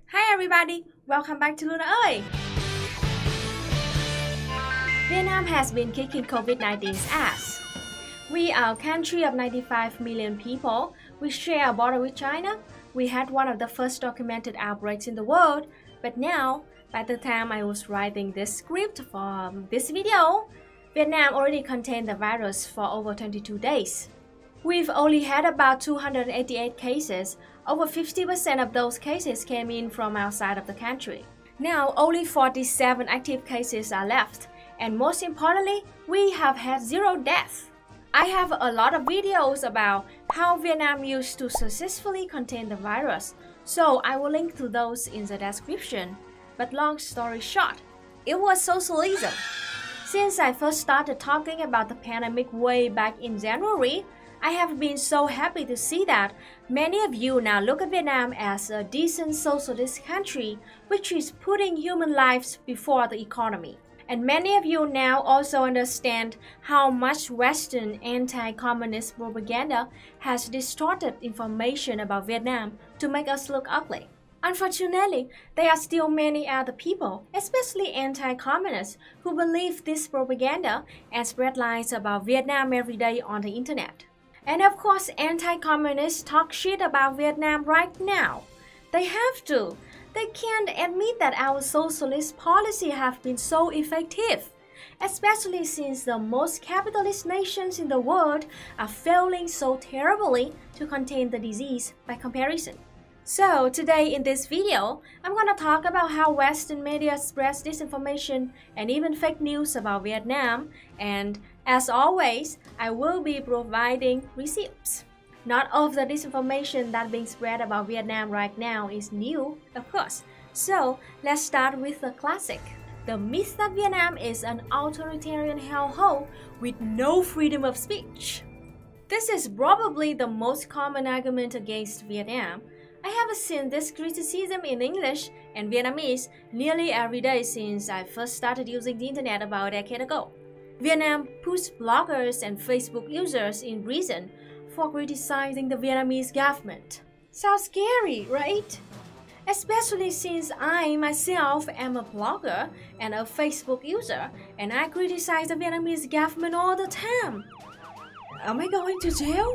Hi everybody, welcome back to Luna Ơi! Vietnam has been kicking COVID-19's ass. We are a country of 95 million people. We share a border with China. We had one of the first documented outbreaks in the world. But now, by the time I was writing this script for this video, Vietnam already contained the virus for over 22 days. We've only had about 288 cases. Over 50% of those cases came in from outside of the country. Now, only 47 active cases are left. And most importantly, we have had 0 deaths. I have a lot of videos about how Vietnam used to successfully contain the virus, so I will link to those in the description. But long story short, it was socialism. Since I first started talking about the pandemic way back in January, I have been so happy to see that many of you now look at Vietnam as a decent socialist country which is putting human lives before the economy. And many of you now also understand how much Western anti-communist propaganda has distorted information about Vietnam to make us look ugly. Unfortunately, there are still many other people, especially anti-communists, who believe this propaganda and spread lies about Vietnam every day on the internet. And of course, anti-communists talk shit about Vietnam right now. They have to. They can't admit that our socialist policy have been so effective, especially since the most capitalist nations in the world are failing so terribly to contain the disease by comparison. So today in this video, I'm gonna talk about how Western media spreads disinformation and even fake news about Vietnam, and as always, I will be providing receipts. Not all of the disinformation that's being spread about Vietnam right now is new, of course. So let's start with the classic. The myth that Vietnam is an authoritarian hellhole with no freedom of speech. This is probably the most common argument against Vietnam. I have seen this criticism in English and Vietnamese nearly every day since I first started using the internet about a decade ago. Vietnam puts bloggers and Facebook users in prison for criticizing the Vietnamese government. Sounds scary, right? Especially since I myself am a blogger and a Facebook user, and I criticize the Vietnamese government all the time. Am I going to jail?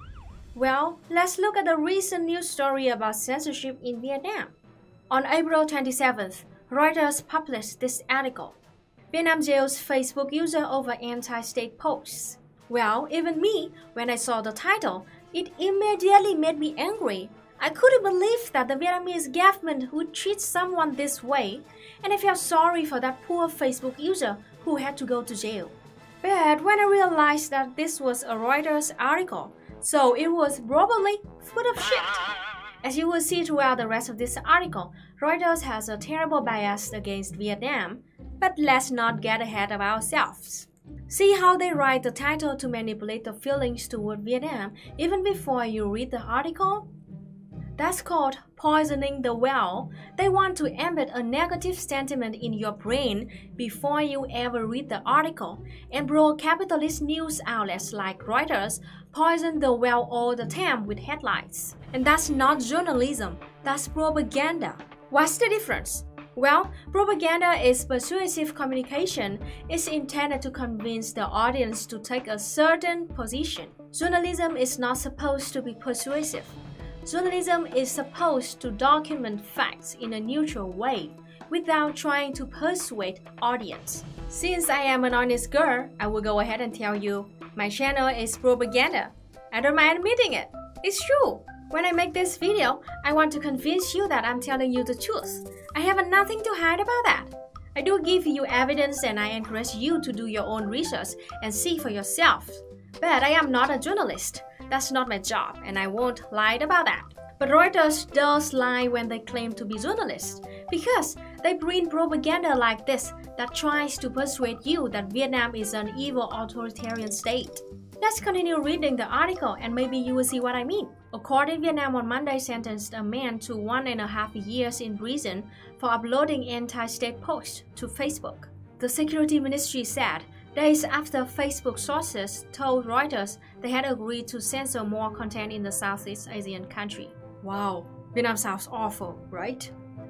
Well, let's look at the recent news story about censorship in Vietnam. On April 27th, Reuters published this article. Vietnam jails Facebook user over anti-state posts. Well, even me, when I saw the title, it immediately made me angry. I couldn't believe that the Vietnamese government would treat someone this way, and I felt sorry for that poor Facebook user who had to go to jail. But when I realized that this was a Reuters article, so it was probably full of shit. As you will see throughout the rest of this article, Reuters has a terrible bias against Vietnam, but let's not get ahead of ourselves. See how they write the title to manipulate the feelings toward Vietnam even before you read the article? That's called poisoning the well. They want to embed a negative sentiment in your brain before you ever read the article, and pro-capitalist news outlets like Reuters poison the well all the time with headlines. And that's not journalism, that's propaganda. What's the difference? Well, propaganda is persuasive communication. It's intended to convince the audience to take a certain position. Journalism is not supposed to be persuasive. Journalism is supposed to document facts in a neutral way, without trying to persuade audience. Since I am an honest girl, I will go ahead and tell you, my channel is propaganda. I don't mind admitting it. It's true. When I make this video, I want to convince you that I'm telling you the truth. I have nothing to hide about that. I do give you evidence and I encourage you to do your own research and see for yourself. But I am not a journalist. That's not my job, and I won't lie about that. But Reuters does lie when they claim to be journalists, because they print propaganda like this that tries to persuade you that Vietnam is an evil authoritarian state. Let's continue reading the article and maybe you will see what I mean. A court in Vietnam on Monday sentenced a man to 1.5 years in prison for uploading anti-state posts to Facebook. The Security Ministry said days after Facebook sources told Reuters they had agreed to censor more content in the Southeast Asian country. Wow, Vietnam sounds awful, right?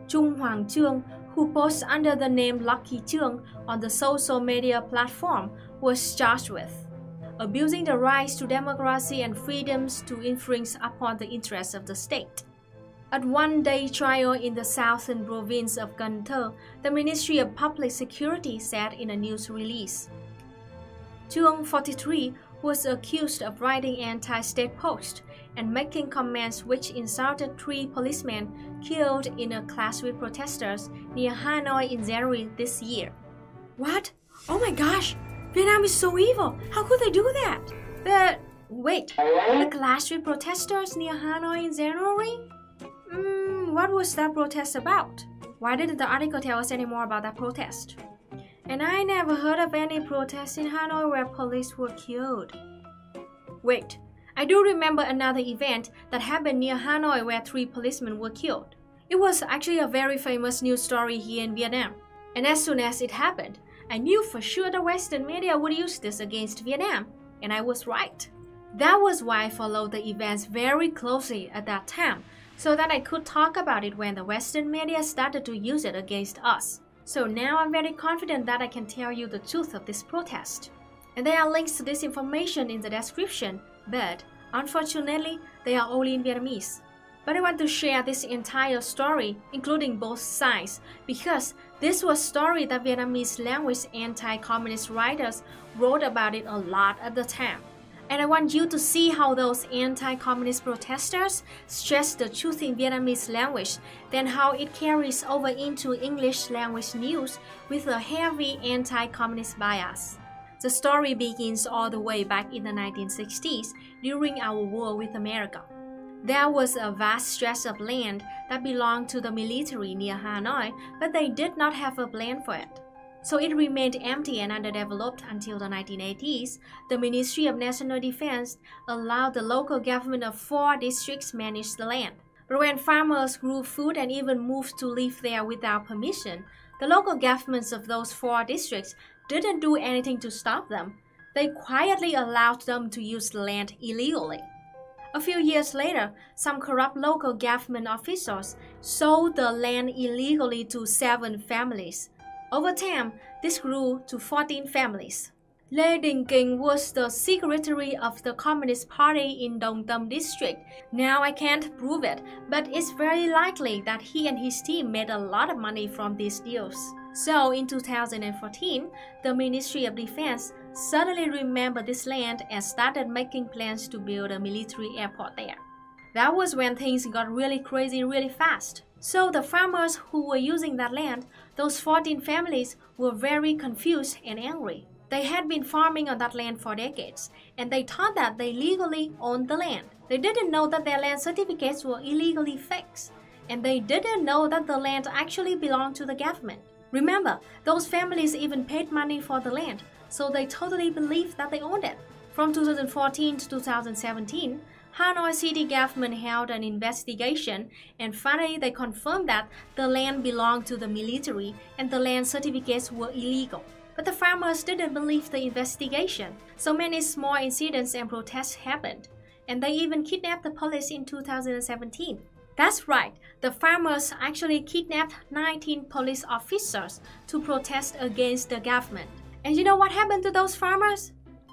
Chung Hwang Chung, who posts under the name Lucky Chung on the social media platform, was charged with abusing the rights to democracy and freedoms to infringe upon the interests of the state. At one-day trial in the southern province of Cần Thơ, the Ministry of Public Security said in a news release. Chung, 43, was accused of writing anti-state posts and making comments which insulted 3 policemen killed in a clash with protesters near Hanoi in January this year. What? Oh my gosh! Vietnam is so evil! How could they do that? But wait, a clash with protesters near Hanoi in January? What was that protest about? Why didn't the article tell us any more about that protest? And I never heard of any protest in Hanoi where police were killed. Wait, I do remember another event that happened near Hanoi where 3 policemen were killed. It was actually a very famous news story here in Vietnam. And as soon as it happened, I knew for sure the Western media would use this against Vietnam. And I was right. That was why I followed the events very closely at that time, so that I could talk about it when the Western media started to use it against us. So now I'm very confident that I can tell you the truth of this protest. And there are links to this information in the description, but unfortunately, they are only in Vietnamese. But I want to share this entire story, including both sides, because this was a story that Vietnamese language anti-communist writers wrote about it a lot at the time. And I want you to see how those anti-communist protesters stress the truth in Vietnamese language, then how it carries over into English language news with a heavy anti-communist bias. The story begins all the way back in the 1960s during our war with America. There was a vast stretch of land that belonged to the military near Hanoi, but they did not have a plan for it. So it remained empty and underdeveloped until the 1980s. The Ministry of National Defense allowed the local government of 4 districts manage the land. But when farmers grew food and even moved to live there without permission, the local governments of those 4 districts didn't do anything to stop them. They quietly allowed them to use the land illegally. A few years later, some corrupt local government officials sold the land illegally to 7 families. Over time, this grew to 14 families. Lê Đình Kình was the secretary of the Communist Party in Dong Tâm district. Now I can't prove it, but it's very likely that he and his team made a lot of money from these deals. So in 2014, the Ministry of Defense suddenly remembered this land and started making plans to build a military airport there. That was when things got really crazy really fast. So the farmers who were using that land, those 14 families, were very confused and angry. They had been farming on that land for decades, and they thought that they legally owned the land. They didn't know that their land certificates were illegally fixed, and they didn't know that the land actually belonged to the government. Remember, those families even paid money for the land, so they totally believed that they owned it. From 2014 to 2017, Hanoi city government held an investigation, and finally they confirmed that the land belonged to the military and the land certificates were illegal. But the farmers didn't believe the investigation, so many small incidents and protests happened, and they even kidnapped the police in 2017. That's right, the farmers actually kidnapped 19 police officers to protest against the government. And you know what happened to those farmers?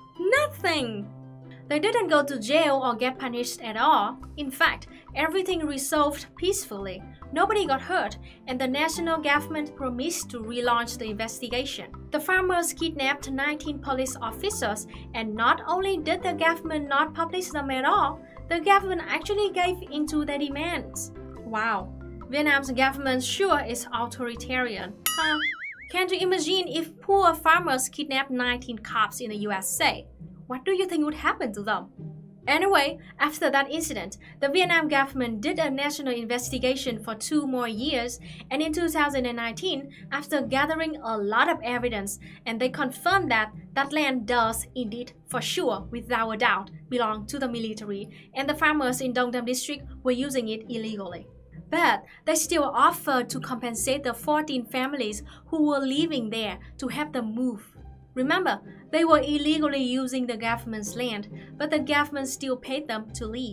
Nothing! They didn't go to jail or get punished at all. In fact, everything resolved peacefully. Nobody got hurt, and the national government promised to relaunch the investigation. The farmers kidnapped 19 police officers, and not only did the government not publish them at all, the government actually gave into their demands. Wow, Vietnam's government sure is authoritarian, huh? Can't you imagine if poor farmers kidnapped 19 cops in the USA? What do you think would happen to them? Anyway, after that incident, the Vietnam government did a national investigation for 2 more years, and in 2019, after gathering a lot of evidence, and they confirmed that that land does indeed, for sure, without a doubt, belong to the military, and the farmers in Dong Tam district were using it illegally. But they still offered to compensate the 14 families who were living there to help them move. Remember, they were illegally using the government's land, but the government still paid them to leave.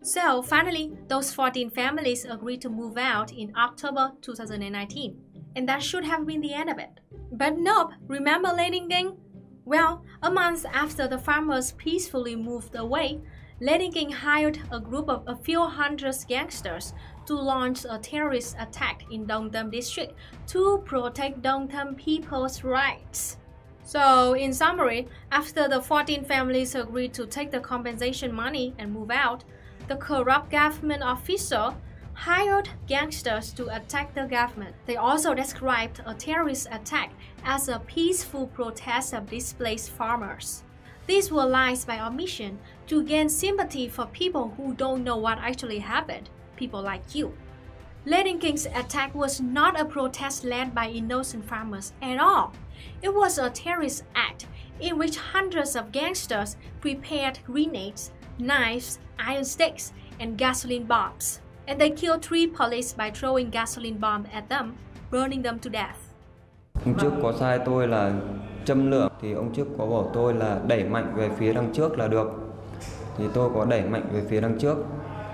So finally, those 14 families agreed to move out in October 2019. And that should have been the end of it. But nope, remember Lê Đình Kình? Well, a month after the farmers peacefully moved away, Lê Đình Kình hired a group of a few hundred gangsters to launch a terrorist attack in Dong Tam district to protect Dong Tam people's rights. So, in summary, after the 14 families agreed to take the compensation money and move out, the corrupt government official hired gangsters to attack the government. They also described a terrorist attack as a peaceful protest of displaced farmers. These were lies by omission to gain sympathy for people who don't know what actually happened, people like you. Lê Đình Kình attack was not a protest led by innocent farmers at all. It was a terrorist act in which hundreds of gangsters prepared grenades, knives, iron sticks, and gasoline bombs. And they killed 3 police by throwing gasoline bomb at them, burning them to death. Ông trước có sai tôi là châm lửa, thì ông trước có bảo tôi là đẩy mạnh về phía đằng trước là được. Thì tôi có đẩy mạnh về phía đằng trước.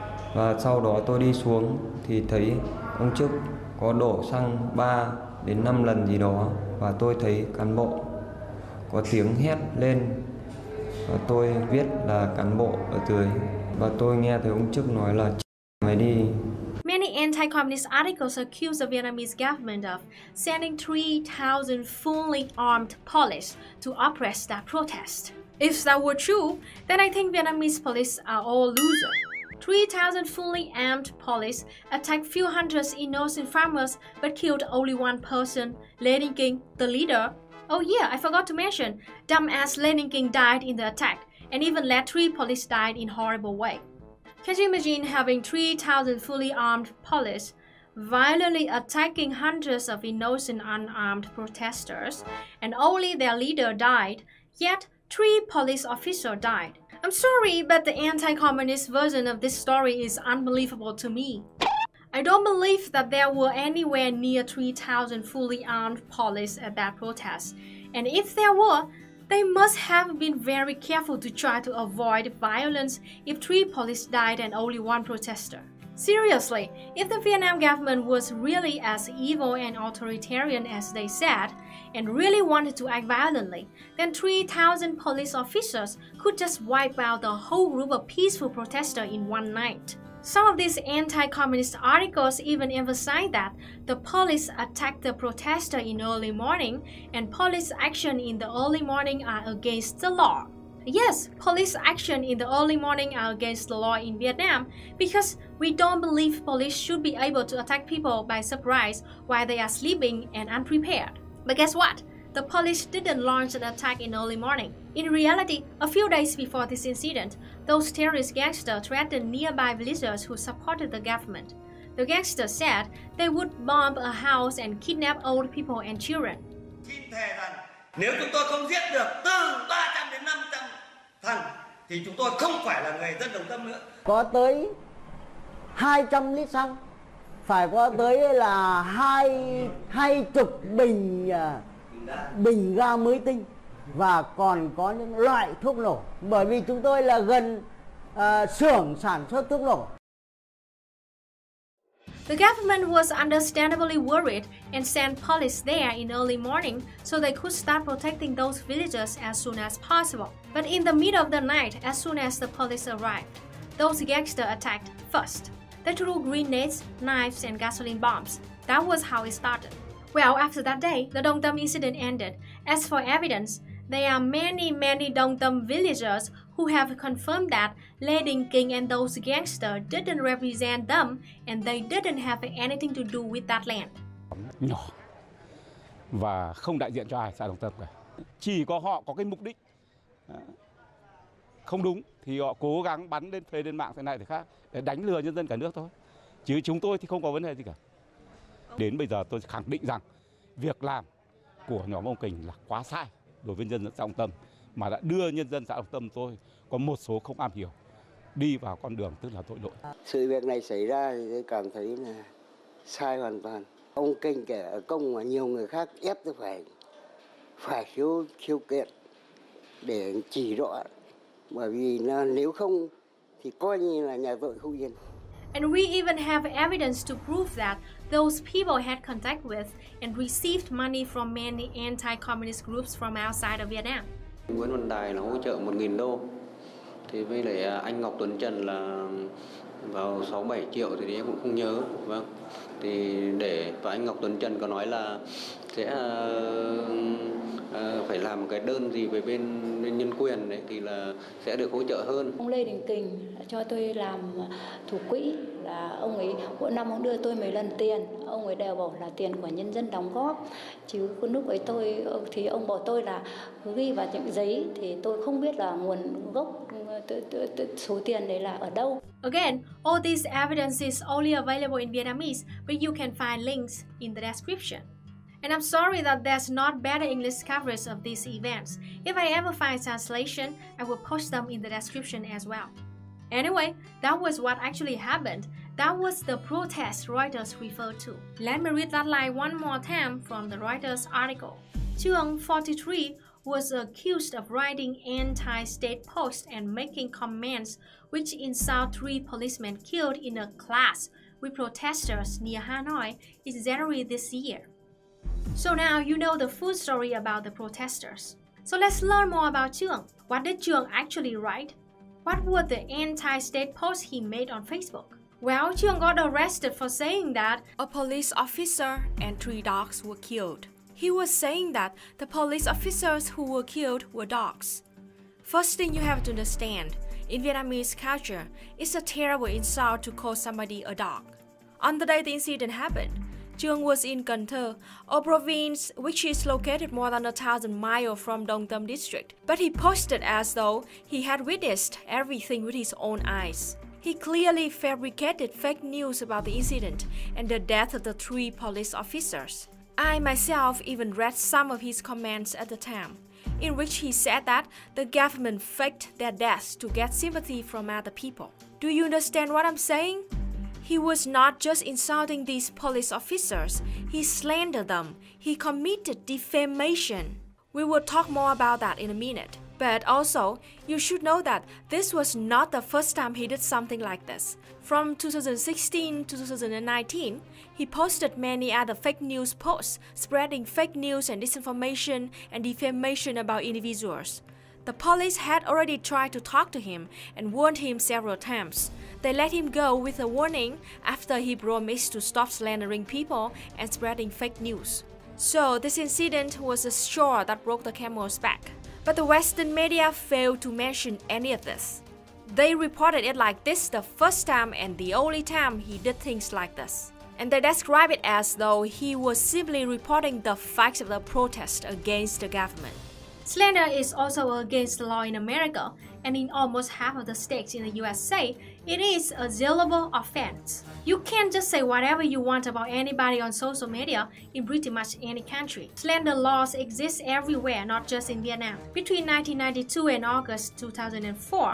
Và sau đó tôi đi xuống thì thấy ông trước có đổ xăng 3 đến 5 lần gì đó. Và tôi thấy cán bộ có tiếng hét lên. Và tôi viết là cán bộ ở dưới. Và tôi nghe thấy ông trước nói là mày đi. Many anti-communist articles accuse the Vietnamese government of sending 3,000 fully armed police to oppress that protest. If that were true, then I think Vietnamese police are all losers. 3,000 fully armed police attacked few hundred innocent farmers but killed only one person, Lê Đình Kình, the leader. Oh yeah, I forgot to mention, dumbass Lê Đình Kình died in the attack and even let 3 police died in horrible way. Can you imagine having 3,000 fully armed police violently attacking hundreds of innocent unarmed protesters and only their leader died, yet 3 police officers died? I'm sorry, but the anti-communist version of this story is unbelievable to me. I don't believe that there were anywhere near 3,000 fully armed police at that protest, and if there were, they must have been very careful to try to avoid violence if 3 police died and only 1 protester. Seriously, if the Vietnam government was really as evil and authoritarian as they said, and really wanted to act violently, then 3,000 police officers could just wipe out the whole group of peaceful protesters in one night. Some of these anti-communist articles even emphasize that the police attacked the protester in early morning and police action in the early morning are against the law. Yes, police action in the early morning are against the law in Vietnam because we don't believe police should be able to attack people by surprise while they are sleeping and unprepared. But guess what? The police didn't launch an attack in early morning. In reality, a few days before this incident, those terrorist gangsters threatened nearby villagers who supported the government. The gangsters said they would bomb a house and kidnap old people and children. Xin thề rằng nếu chúng tôi không giết được từ 300 đến 500 thằng thì chúng tôi không phải là người dân Đồng Tâm nữa. Có tới 200 lít xăng, phải có tới là 20 bình ga mới tinh và còn có những loại thuốc nổ, bởi vì chúng tôi là gần xưởng sản xuất thuốc nổ. The government was understandably worried and sent police there in early morning so they could start protecting those villagers as soon as possible. But in the middle of the night, as soon as the police arrived, those gangsters attacked first. They threw grenades, knives, and gasoline bombs. That was how it started. Well, after that day, the Dong Tam incident ended. As for evidence, there are many Dong Tam villagers who have confirmed that Lê Đình Kình and those gangsters didn't represent them and they didn't have anything to do with that land. Nhỏ và không đại diện cho ai xã Dong Tam cả. Chỉ có họ có cái mục đích không đúng thì họ cố gắng bắn lên thuê lên mạng thế này thế khác để đánh lừa nhân dân cả nước thôi. Chứ chúng tôi thì không có vấn đề gì cả. Đến bây giờ tôi khẳng định rằng việc làm của nhóm ông Kình là quá sai đối với nhân dân xã Dong Tam, mà đã đưa nhân dân xã Dong Tam tôi có một số không am hiểu đi vào con đường tức là tội lỗi. Sự việc này xảy ra thì tôi cảm thấy là sai hoàn toàn. Ông Kình kể ở công mà nhiều người khác ép tôi phải khiếu kiện để chỉ rõ, bởi vì nếu không thì coi như là nhà tội không yên. And we even have evidence to prove that those people had contact with and received money from many anti-communist groups from outside of Vietnam. Nguyễn Văn Đài là hỗ trợ 1.000 đô. Thì với lại anh Ngọc Tuấn Trần là vào 6-7 triệu thì em cũng không nhớ. Vâng. Thì và anh Ngọc Tuấn Trần có nói là sẽ phải làm một cái đơn gì về bên nhân quyền đấy thì là sẽ được hỗ trợ hơn. Ông Lê Đình Kình cho tôi làm thủ quỹ, là ông ấy mỗi năm ông đưa tôi mấy lần tiền, ông ấy đều bảo là tiền của nhân dân đóng góp, chứ lúc ấy thì ông bảo tôi là ghi vào những giấy thì tôi không biết là nguồn gốc số tiền đấy là ở đâu. Again, all this evidence is only available in Vietnamese, but you can find links in the description. And I'm sorry that there's not better English coverage of these events. If I ever find translation, I will post them in the description as well. Anyway, that was what actually happened. That was the protest Reuters referred to. Let me read that line one more time from the Reuters article. Chuang, 43, was accused of writing anti-state posts and making comments which insult 3 policemen killed in a clash with protesters near Hanoi in January this year. So now you know the full story about the protesters. So let's learn more about Chuang. What did Chuang actually write? What were the anti-state posts he made on Facebook? Well, Chuang got arrested for saying that a police officer and 3 dogs were killed. He was saying that the police officers who were killed were dogs. First thing you have to understand, in Vietnamese culture, it's a terrible insult to call somebody a dog. On the day the incident happened, Chuang was in Cần Thơ, a province which is located more than 1,000 miles from Dong Tam district. But he posted as though he had witnessed everything with his own eyes. He clearly fabricated fake news about the incident and the death of the 3 police officers. I myself even read some of his comments at the time, in which he said that the government faked their deaths to get sympathy from other people. Do you understand what I'm saying? He was not just insulting these police officers, he slandered them, he committed defamation. We will talk more about that in a minute. But also, you should know that this was not the first time he did something like this. From 2016 to 2019, he posted many other fake news posts, spreading fake news and disinformation and defamation about individuals. The police had already tried to talk to him and warned him several times. They let him go with a warning after he promised to stop slandering people and spreading fake news. So this incident was a straw that broke the camel's back. But the Western media failed to mention any of this. They reported it like this the first time and the only time he did things like this. And they describe it as though he was simply reporting the facts of the protest against the government. Slander is also against the law in America, and in almost half of the states in the USA, it is a jailable offense. You can't just say whatever you want about anybody on social media in pretty much any country. Slander laws exist everywhere, not just in Vietnam. Between 1992 and August 2004,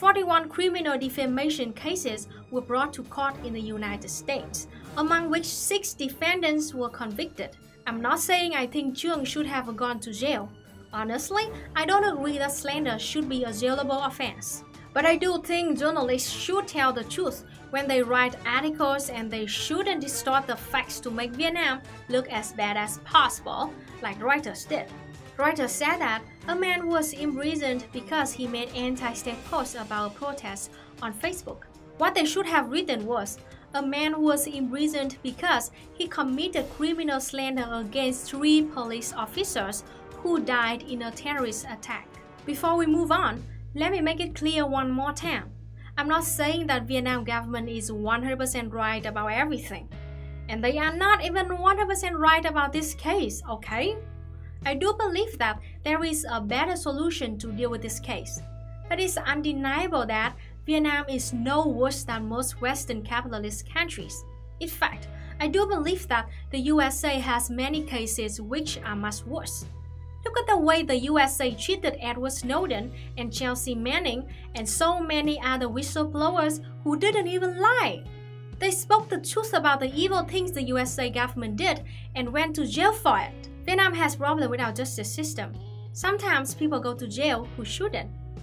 41 criminal defamation cases were brought to court in the United States, among which 6 defendants were convicted. I'm not saying I think Chuang should have gone to jail. Honestly, I don't agree that slander should be a jailable offense. But I do think journalists should tell the truth when they write articles, and they shouldn't distort the facts to make Vietnam look as bad as possible, like Reuters did. Reuters said that a man was imprisoned because he made anti-state posts about a protest on Facebook. What they should have written was, a man was imprisoned because he committed criminal slander against 3 police officers who died in a terrorist attack. Before we move on, let me make it clear one more time. I'm not saying that Vietnam government is 100% right about everything. And they are not even 100% right about this case, okay? I do believe that there is a better solution to deal with this case. But it's undeniable that Vietnam is no worse than most Western capitalist countries. In fact, I do believe that the USA has many cases which are much worse. Look at the way the USA treated Edward Snowden and Chelsea Manning and so many other whistleblowers who didn't even lie. They spoke the truth about the evil things the USA government did and went to jail for it. Vietnam has problems with our justice system. Sometimes people go to jail who shouldn't.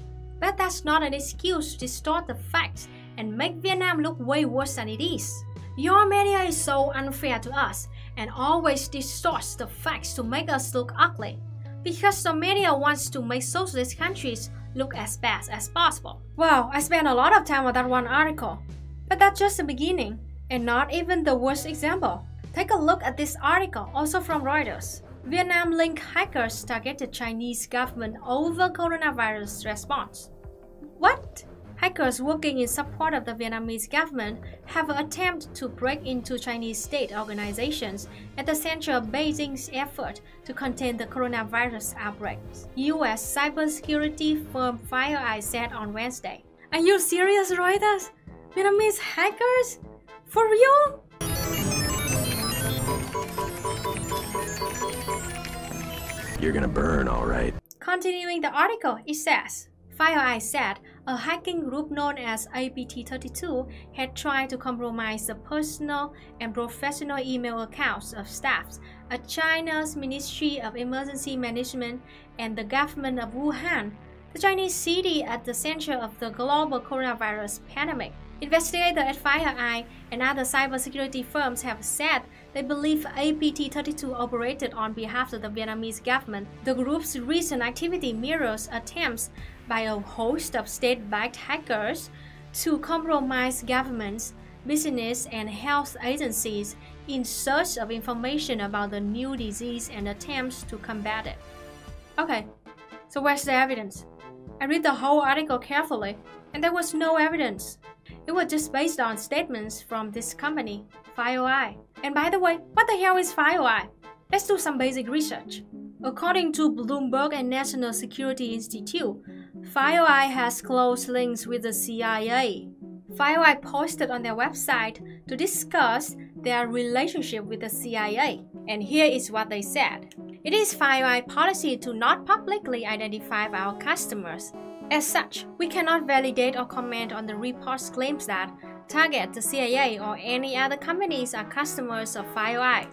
But that's not an excuse to distort the facts and make Vietnam look way worse than it is. Your media is so unfair to us and always distorts the facts to make us look ugly, because the media wants to make socialist countries look as bad as possible. Wow, I spent a lot of time on that one article. But that's just the beginning, and not even the worst example. Take a look at this article, also from Reuters. Vietnam-linked hackers targeted Chinese government over coronavirus response. What? Hackers working in support of the Vietnamese government have attempted to break into Chinese state organizations at the center of Beijing's effort to contain the coronavirus outbreak, U.S. cybersecurity firm FireEye said on Wednesday. Are you serious, Reuters? Vietnamese hackers? For real? You're gonna burn, all right. Continuing the article, it says, FireEye said a hacking group known as APT32 had tried to compromise the personal and professional email accounts of staffs at China's Ministry of Emergency Management and the government of Wuhan, the Chinese city at the center of the global coronavirus pandemic. Investigators at FireEye and other cybersecurity firms have said they believe APT32 operated on behalf of the Vietnamese government. The group's recent activity mirrors attempts by a host of state-backed hackers to compromise governments, business, and health agencies in search of information about the new disease and attempts to combat it. Okay, so where's the evidence? I read the whole article carefully, and there was no evidence. It was just based on statements from this company, FireEye. And by the way, what the hell is FireEye? Let's do some basic research. According to Bloomberg and National Security Institute, FireEye has close links with the CIA. FireEye posted on their website to discuss their relationship with the CIA. And here is what they said. It is FireEye policy to not publicly identify our customers. As such, we cannot validate or comment on the report's claims that Target, the CIA, or any other companies are customers of FireEye.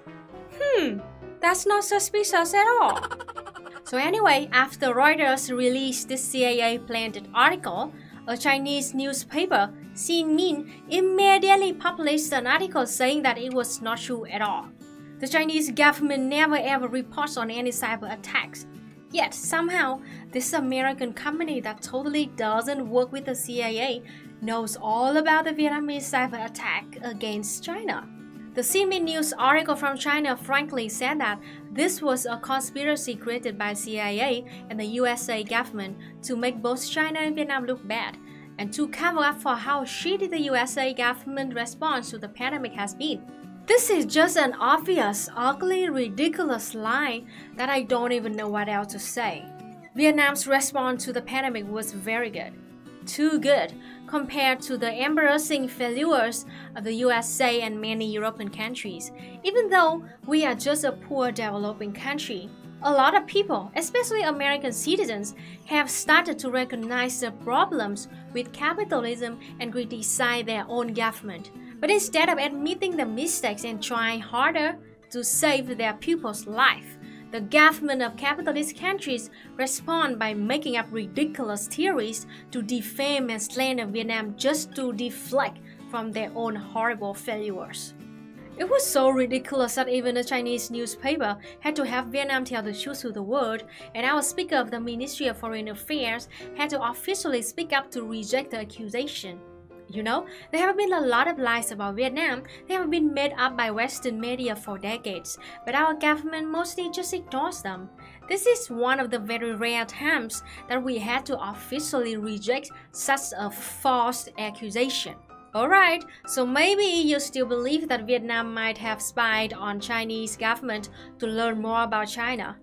That's not suspicious at all. So anyway, after Reuters released this CIA-planted article, a Chinese newspaper, Xinmin, immediately published an article saying that it was not true at all. The Chinese government never ever reports on any cyber attacks. Yet somehow, this American company that totally doesn't work with the CIA knows all about the Vietnamese cyber attack against China. The Xinmin News article from China frankly said that this was a conspiracy created by CIA and the USA government to make both China and Vietnam look bad, and to cover up for how shitty the USA government response to the pandemic has been. This is just an obvious, ugly, ridiculous lie that I don't even know what else to say. Vietnam's response to the pandemic was very good. Too good compared to the embarrassing failures of the USA and many European countries. Even though we are just a poor developing country, a lot of people, especially American citizens, have started to recognize the problems with capitalism and criticize their own government. But instead of admitting the mistakes and trying harder to save their people's life, the government of capitalist countries respond by making up ridiculous theories to defame and slander Vietnam just to deflect from their own horrible failures. It was so ridiculous that even a Chinese newspaper had to have Vietnam tell the truth to the world, and our Speaker of the Ministry of Foreign Affairs had to officially speak up to reject the accusation. You know, there have been a lot of lies about Vietnam. They have been made up by Western media for decades, but our government mostly just ignores them. This is one of the very rare times that we had to officially reject such a false accusation. Alright, so maybe you still believe that Vietnam might have spied on Chinese government to learn more about China.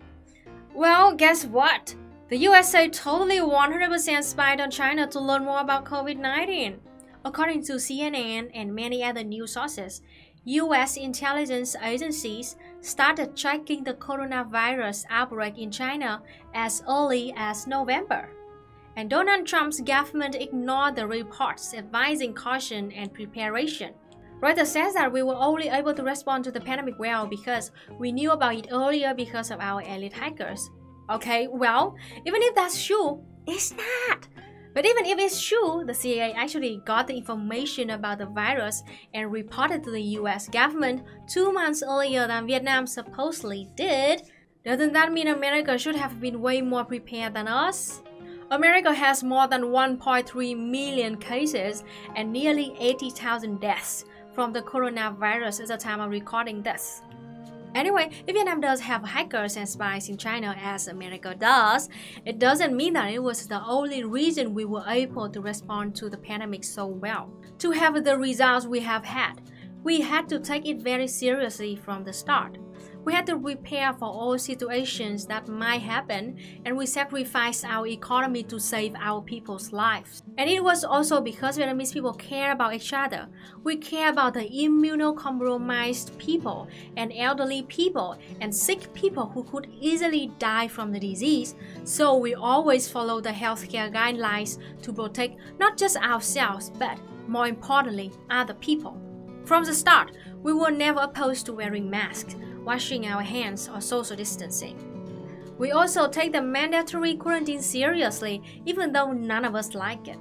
Well, guess what? The USA totally 100% spied on China to learn more about COVID-19. According to CNN and many other news sources, U.S. intelligence agencies started tracking the coronavirus outbreak in China as early as November. And Donald Trump's government ignored the reports advising caution and preparation. Reuters says that we were only able to respond to the pandemic well because we knew about it earlier because of our elite hackers. Okay, well, even if that's true, it's not. But even if it's true, the CIA actually got the information about the virus and reported to the US government 2 months earlier than Vietnam supposedly did, doesn't that mean America should have been way more prepared than us? America has more than 1.3 million cases and nearly 80,000 deaths from the coronavirus at the time of recording this. Anyway, if Vietnam does have hackers and spies in China as America does, it doesn't mean that it was the only reason we were able to respond to the pandemic so well. To have the results we have had, we had to take it very seriously from the start. We had to prepare for all situations that might happen, and we sacrificed our economy to save our people's lives. And it was also because Vietnamese people care about each other. We care about the immunocompromised people and elderly people and sick people who could easily die from the disease. So we always follow the healthcare guidelines to protect not just ourselves, but more importantly, other people. From the start, we were never opposed to wearing masks, washing our hands, or social distancing. We also take the mandatory quarantine seriously, even though none of us like it.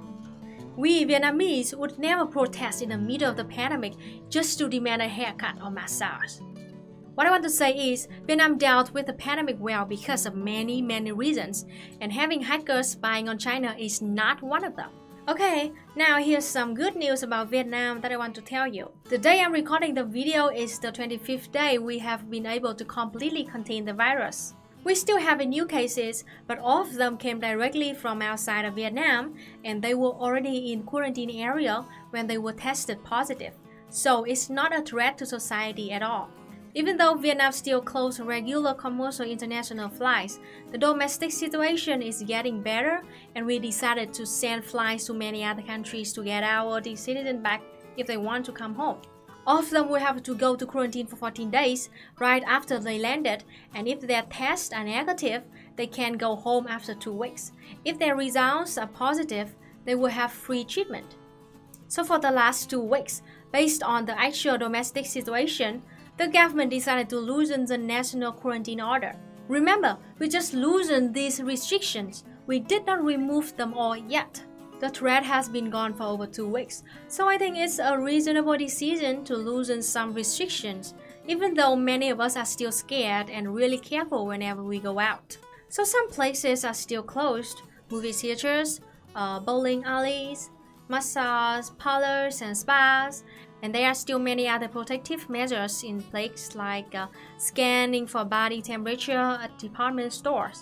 We Vietnamese would never protest in the middle of the pandemic just to demand a haircut or massage. What I want to say is, Vietnam dealt with the pandemic well because of many reasons, and having hackers spying on China is not one of them. Okay, now here's some good news about Vietnam that I want to tell you. The day I'm recording the video is the 25th day we have been able to completely contain the virus. We still have new cases, but all of them came directly from outside of Vietnam, and they were already in quarantine area when they were tested positive. So it's not a threat to society at all. Even though Vietnam still closed regular commercial international flights, the domestic situation is getting better, and we decided to send flights to many other countries to get our citizens back if they want to come home. All of them will have to go to quarantine for 14 days right after they landed, and if their tests are negative, they can go home after 2 weeks. If their results are positive, they will have free treatment. So for the last 2 weeks, based on the actual domestic situation, the government decided to loosen the national quarantine order. Remember, we just loosened these restrictions. We did not remove them all yet. The threat has been gone for over 2 weeks, so I think it's a reasonable decision to loosen some restrictions, even though many of us are still scared and really careful whenever we go out. So some places are still closed: movie theaters, bowling alleys, massage parlors and spas. And there are still many other protective measures in place, like scanning for body temperature at department stores.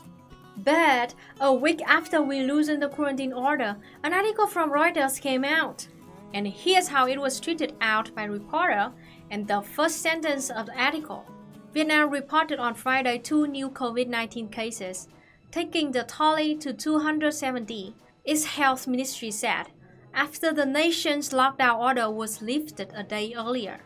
But a week after we loosened the quarantine order, an article from Reuters came out. And here's how it was tweeted out by a reporter, and the first sentence of the article. Vietnam reported on Friday 2 new COVID-19 cases, taking the tally to 270, its health ministry said, after the nation's lockdown order was lifted a day earlier.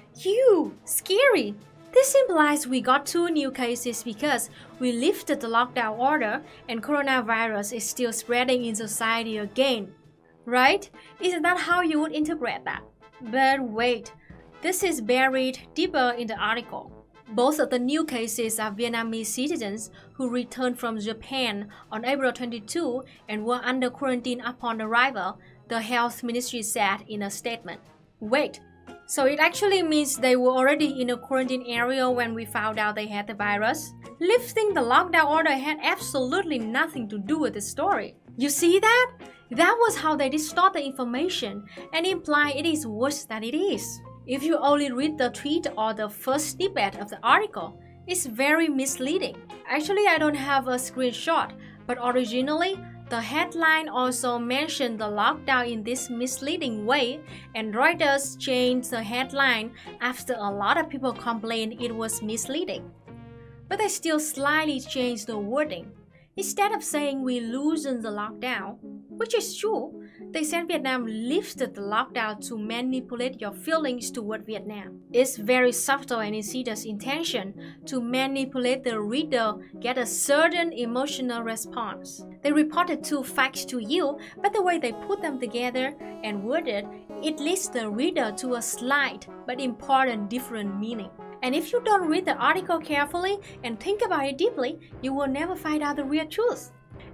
Scary! This implies we got 2 new cases because we lifted the lockdown order and coronavirus is still spreading in society again. Right? Isn't that how you would interpret that? But wait, this is buried deeper in the article. Both of the new cases are Vietnamese citizens who returned from Japan on April 22 and were under quarantine upon arrival, the health ministry said in a statement. Wait, so it actually means they were already in a quarantine area when we found out they had the virus? Lifting the lockdown order had absolutely nothing to do with the story. You see that? That was how they distort the information and imply it is worse than it is. If you only read the tweet or the first snippet of the article, it's very misleading. Actually, I don't have a screenshot, but originally, the headline also mentioned the lockdown in this misleading way, and Reuters changed the headline after a lot of people complained it was misleading. But they still slightly changed the wording. Instead of saying we loosened the lockdown, which is true, they said Vietnam lifted the lockdown to manipulate your feelings toward Vietnam. It's very subtle and insidious intention to manipulate the reader get a certain emotional response. They reported 2 facts to you, but the way they put them together and worded, it leads the reader to a slight but important different meaning. And if you don't read the article carefully and think about it deeply, you will never find out the real truth.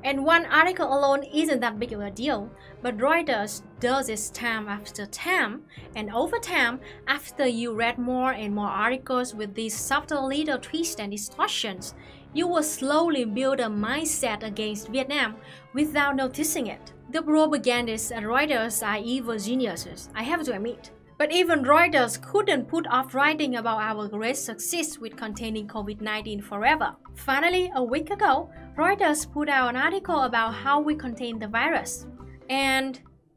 And one article alone isn't that big of a deal, but Reuters does this time after time, and over time, after you read more and more articles with these subtle little twists and distortions, you will slowly build a mindset against Vietnam without noticing it. The propagandists at Reuters are evil geniuses, I have to admit. But even Reuters couldn't put off writing about our great success with containing COVID-19 forever. Finally, a week ago, Reuters put out an article about how we contain the virus. And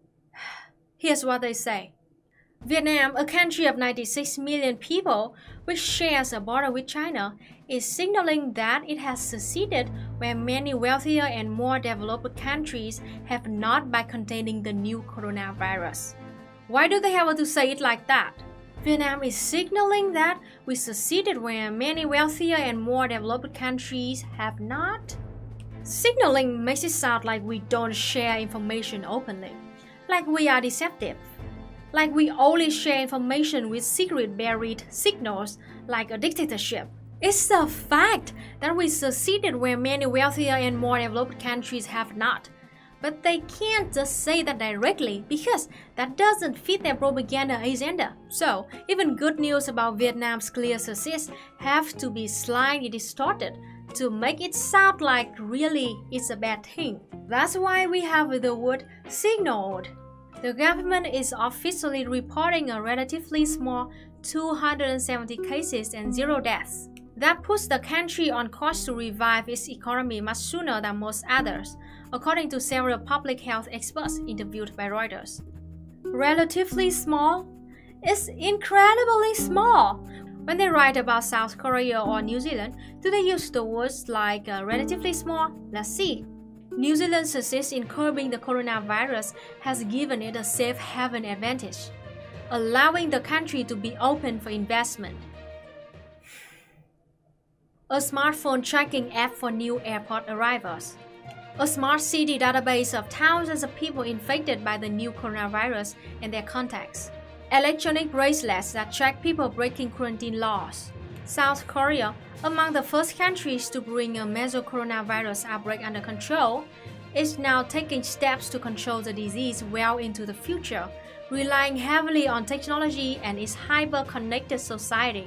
here's what they say. Vietnam, a country of 96 million people, which shares a border with China, is signaling that it has succeeded where many wealthier and more developed countries have not by containing the new coronavirus. Why do they have to say it like that? Vietnam is signaling that we succeeded where many wealthier and more developed countries have not? Signaling makes it sound like we don't share information openly, like we are deceptive, like we only share information with secret buried signals like a dictatorship. It's the fact that we succeeded where many wealthier and more developed countries have not. But they can't just say that directly because that doesn't fit their propaganda agenda. So, even good news about Vietnam's clear success have to be slightly distorted to make it sound like really it's a bad thing. That's why we have the word signaled. The government is officially reporting a relatively small 270 cases and 0 deaths. That puts the country on course to revive its economy much sooner than most others, according to several public health experts interviewed by Reuters. Relatively small? It's incredibly small. When they write about South Korea or New Zealand, do they use the words like relatively small? Let's see. New Zealand's success in curbing the coronavirus has given it a safe haven advantage, allowing the country to be open for investment. A smartphone tracking app for new airport arrivals. A smart city database of thousands of people infected by the new coronavirus and their contacts. Electronic bracelets that track people breaking quarantine laws. South Korea, among the first countries to bring a major coronavirus outbreak under control, is now taking steps to control the disease well into the future, relying heavily on technology and its hyper-connected society.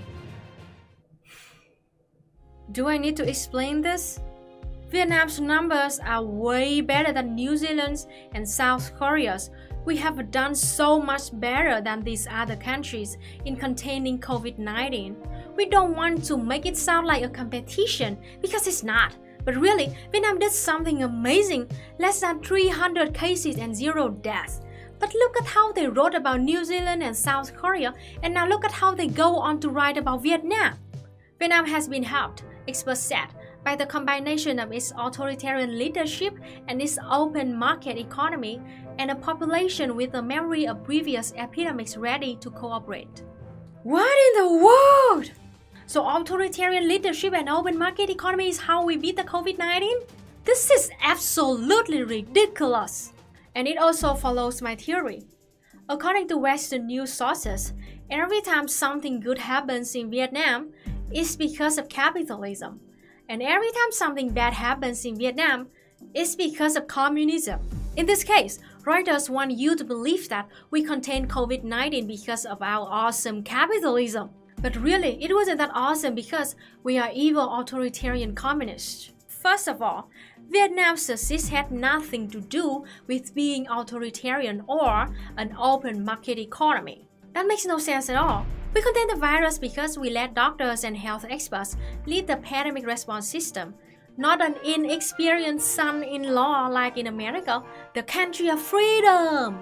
Do I need to explain this? Vietnam's numbers are way better than New Zealand's and South Korea's. We have done so much better than these other countries in containing COVID-19. We don't want to make it sound like a competition because it's not. But really, Vietnam did something amazing, less than 300 cases and 0 deaths. But look at how they wrote about New Zealand and South Korea, and now look at how they go on to write about Vietnam. Vietnam has been helped, experts said, by the combination of its authoritarian leadership and its open market economy and a population with a memory of previous epidemics ready to cooperate. What in the world? So authoritarian leadership and open market economy is how we beat the COVID-19? This is absolutely ridiculous. And it also follows my theory. According to Western news sources, every time something good happens in Vietnam, it's because of capitalism. And every time something bad happens in Vietnam, it's because of communism. In this case, Reuters want you to believe that we contain COVID-19 because of our awesome capitalism. But really, it wasn't that awesome because we are evil authoritarian communists. First of all, Vietnam's success had nothing to do with being authoritarian or an open market economy. That makes no sense at all. We contain the virus because we let doctors and health experts lead the pandemic response system, not an inexperienced son-in-law like in America, the country of freedom.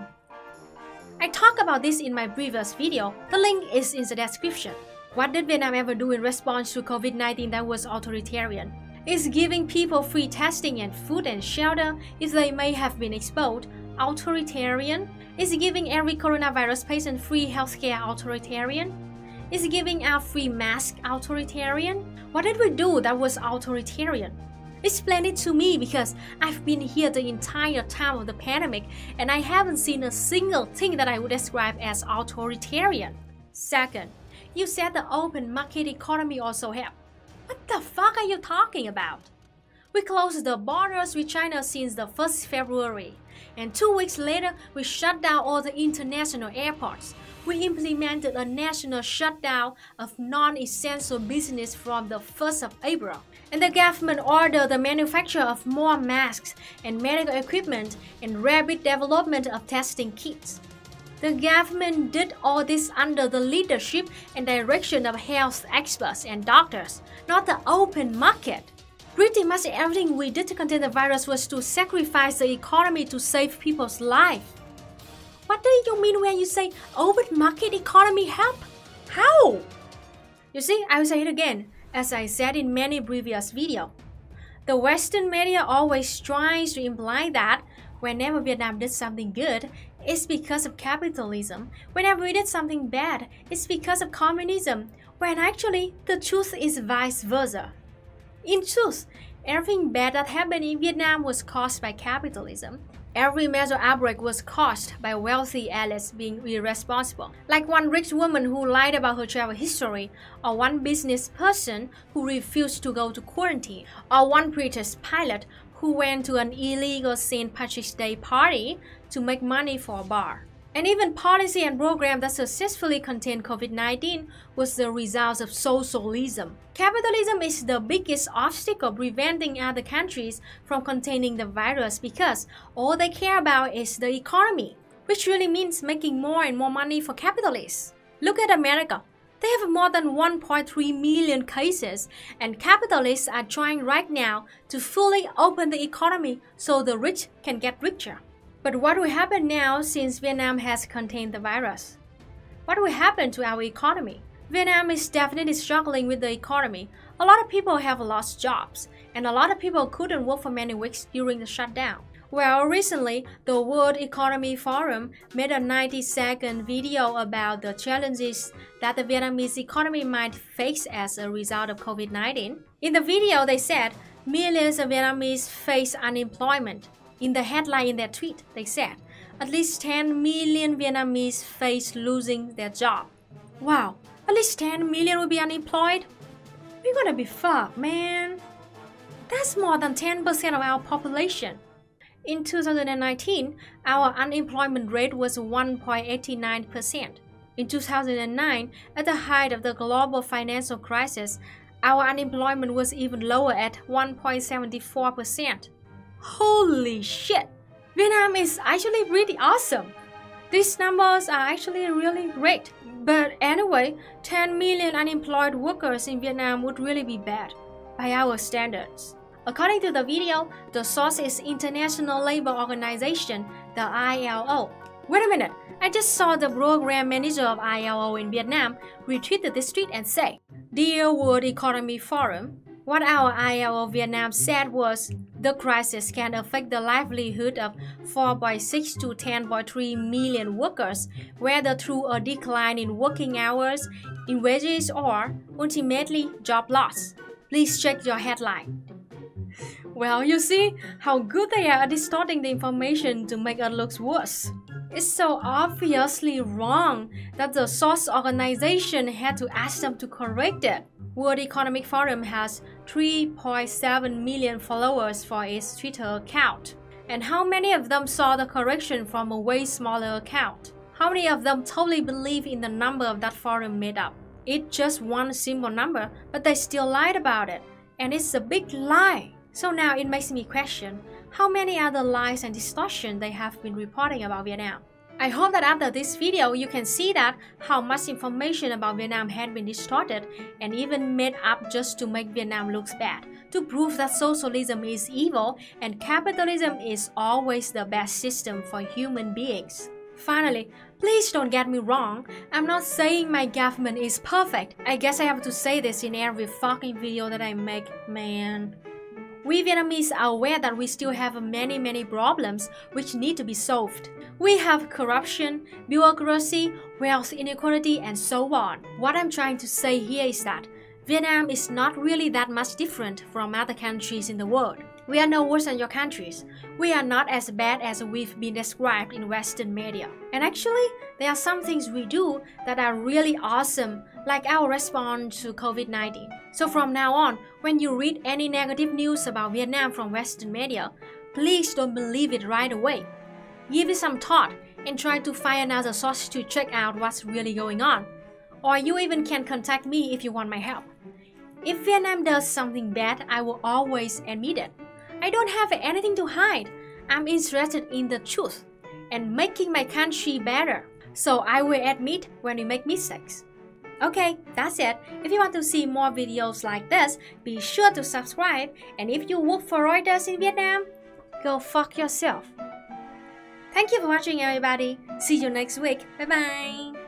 I talked about this in my previous video. The link is in the description. What did Vietnam ever do in response to COVID-19 that was authoritarian? It's giving people free testing and food and shelter if they may have been exposed. Authoritarian? Is giving every coronavirus patient free healthcare authoritarian? Is giving out free masks authoritarian? What did we do that was authoritarian? Explain it to me because I've been here the entire time of the pandemic and I haven't seen a single thing that I would describe as authoritarian. Second, you said the open market economy also helped. What the fuck are you talking about? We closed the borders with China since the 1st February, and 2 weeks later, we shut down all the international airports. We implemented a national shutdown of non-essential business from the 1st of April. And the government ordered the manufacture of more masks and medical equipment and rapid development of testing kits. The government did all this under the leadership and direction of health experts and doctors, not the open market. Pretty much everything we did to contain the virus was to sacrifice the economy to save people's lives. What do you mean when you say open market economy help? How? You see, I will say it again, as I said in many previous videos. The Western media always tries to imply that whenever Vietnam did something good, it's because of capitalism. Whenever we did something bad, it's because of communism, when actually the truth is vice versa. In truth, everything bad that happened in Vietnam was caused by capitalism. Every major outbreak was caused by wealthy elites being irresponsible, like one rich woman who lied about her travel history, or one business person who refused to go to quarantine, or one British pilot who went to an illegal St. Patrick's Day party to make money for a bar. And even policy and program that successfully contained COVID-19 was the result of socialism. Capitalism is the biggest obstacle preventing other countries from containing the virus because all they care about is the economy, which really means making more and more money for capitalists. Look at America. They have more than 1.3 million cases, and capitalists are trying right now to fully open the economy so the rich can get richer. But what will happen now since Vietnam has contained the virus? What will happen to our economy? Vietnam is definitely struggling with the economy. A lot of people have lost jobs, and a lot of people couldn't work for many weeks during the shutdown. Well, recently, the World Economic Forum made a 90-second video about the challenges that the Vietnamese economy might face as a result of COVID-19. In the video, they said millions of Vietnamese face unemployment. In the headline in their tweet, they said, at least 10 million Vietnamese face losing their job. Wow, at least 10 million will be unemployed? We're gonna be fucked, man. That's more than 10% of our population. In 2019, our unemployment rate was 1.89%. In 2009, at the height of the global financial crisis, our unemployment was even lower at 1.74%. Holy shit! Vietnam is actually pretty awesome. These numbers are actually really great. But anyway, 10 million unemployed workers in Vietnam would really be bad by our standards. According to the video, the source is International Labour Organization, the ILO. Wait a minute, I just saw the program manager of ILO in Vietnam retweeted this tweet and say, Dear World Economic Forum, what our ILO Vietnam said was, the crisis can affect the livelihood of 4.6 to 10.3 million workers, whether through a decline in working hours, in wages, or ultimately job loss. Please check your headline. Well, you see how good they are at distorting the information to make it look worse. It's so obviously wrong that the source organization had to ask them to correct it. World Economic Forum has 3.7 million followers for its Twitter account. And how many of them saw the correction from a way smaller account? How many of them totally believe in the number that forum made up? It's just one simple number, but they still lied about it. And it's a big lie. So now it makes me question how many other lies and distortions they have been reporting about Vietnam. I hope that after this video you can see that how much information about Vietnam had been distorted and even made up just to make Vietnam look bad, to prove that socialism is evil and capitalism is always the best system for human beings. Finally, please don't get me wrong, I'm not saying my government is perfect. I guess I have to say this in every fucking video that I make, man. We Vietnamese are aware that we still have many problems which need to be solved. We have corruption, bureaucracy, wealth inequality, and so on. What I'm trying to say here is that Vietnam is not really that much different from other countries in the world. We are no worse than your countries. We are not as bad as we've been described in Western media. And actually, there are some things we do that are really awesome, like our response to COVID-19. So from now on, when you read any negative news about Vietnam from Western media, please don't believe it right away. Give it some thought and try to find another source to check out what's really going on. Or you even can contact me if you want my help. If Vietnam does something bad, I will always admit it. I don't have anything to hide. I'm interested in the truth and making my country better. So I will admit when we make mistakes. Okay, that's it. If you want to see more videos like this, be sure to subscribe. And if you work for Reuters in Vietnam, go fuck yourself. Thank you for watching, everybody. See you next week. Bye bye.